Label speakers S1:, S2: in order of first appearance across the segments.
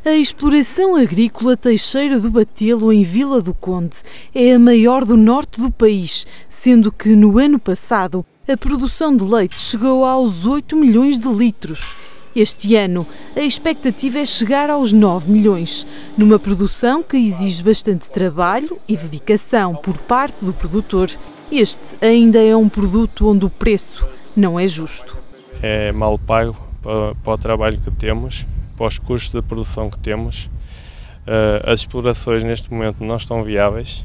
S1: A exploração agrícola Teixeira do Batelo, em Vila do Conde, é a maior do norte do país, sendo que no ano passado a produção de leite chegou aos 8 milhões de litros. Este ano a expectativa é chegar aos 9 milhões, numa produção que exige bastante trabalho e dedicação por parte do produtor. Este ainda é um produto onde o preço não é justo.
S2: É mal pago para o trabalho que temos, para os custos de produção que temos. As explorações neste momento não estão viáveis,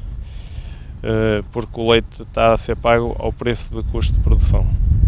S2: porque o leite está a ser pago ao preço de custo de produção.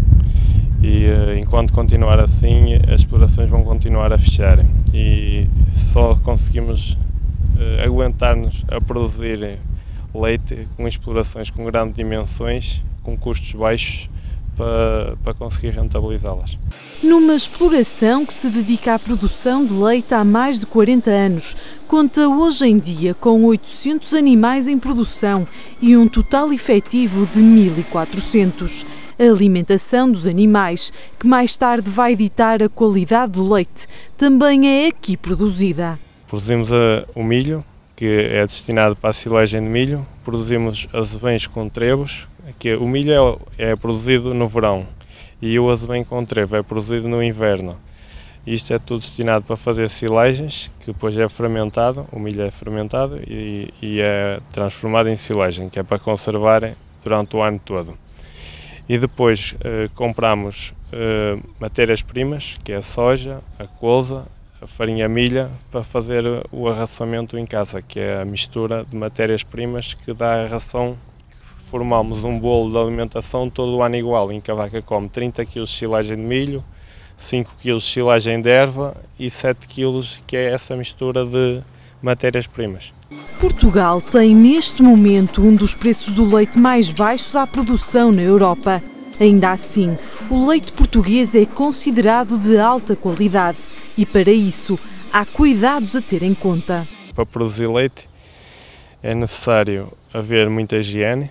S2: E enquanto continuar assim, as explorações vão continuar a fechar. E só conseguimos aguentar-nos a produzir leite com explorações com grandes dimensões, com custos baixos, para conseguir rentabilizá-las.
S1: Numa exploração que se dedica à produção de leite há mais de 40 anos, conta hoje em dia com 800 animais em produção e um total efetivo de 1.400. A alimentação dos animais, que mais tarde vai ditar a qualidade do leite, também é aqui produzida.
S2: Produzimos o milho, que é destinado para a silagem de milho, produzimos azevens com trebos, que o milho é produzido no verão e o azevém com trevo é produzido no inverno. Isto é tudo destinado para fazer silagens, que depois é fermentado, o milho é fermentado e é transformado em silagem, que é para conservar durante o ano todo. E depois compramos matérias-primas, que é a soja, a colza, a farinha milha, para fazer o arraçamento em casa, que é a mistura de matérias-primas que dá a ração. Formamos um bolo de alimentação todo o ano igual, em que a vaca come 30 kg de silagem de milho, 5 kg de silagem de erva e 7 kg, que é essa mistura de matérias-primas.
S1: Portugal tem neste momento um dos preços do leite mais baixos à produção na Europa. Ainda assim, o leite português é considerado de alta qualidade e para isso há cuidados a ter em conta.
S2: Para produzir leite é necessário haver muita higiene.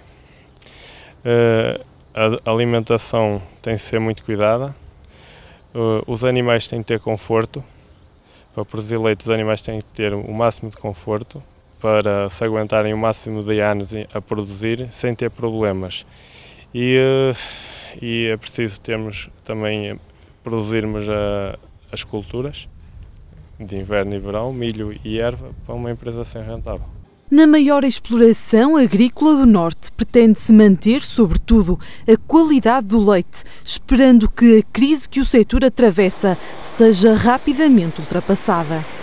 S2: A alimentação tem que ser muito cuidada, os animais têm que ter conforto. Para produzir leite os animais têm que ter o máximo de conforto para se aguentarem o máximo de anos a produzir sem ter problemas. E é preciso termos também produzirmos as culturas de inverno e verão, milho e erva, para uma empresa ser rentável.
S1: Na maior exploração agrícola do Norte, pretende-se manter, sobretudo, a qualidade do leite, esperando que a crise que o setor atravessa seja rapidamente ultrapassada.